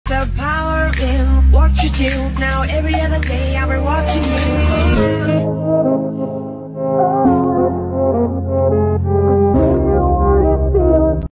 The power in what you do. Now every other day I'll be watching you.